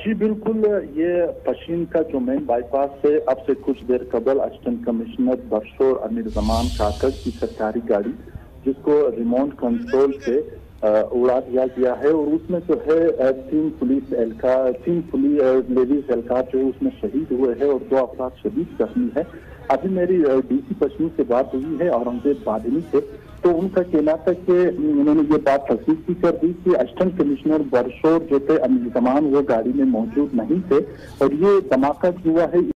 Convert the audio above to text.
जी बिल्कुल, ये पश्चिम का जो मेन बाईपास है, अब से कुछ देर कबल असिस्टेंट कमिश्नर बरशोर अमीर जमान काकड़ की सरकारी गाड़ी जिसको रिमोट कंट्रोल से उड़ा दिया गया है और उसमें जो है तीन पुलिस लेडीज एहलकार जो उसमें शहीद हुए हैं और 2 अफराद शदीद जख्मी है। अभी मेरी डीसी पश्चिम से बात हुई है औरंगजेब बादनी से, तो उनका कहना था कि उन्होंने ये बात तस्दीक भी कर दी कि असिस्टेंट कमिश्नर बरशोर जो थे अमीर जमान वो गाड़ी में मौजूद नहीं थे और ये धमाका हुआ है।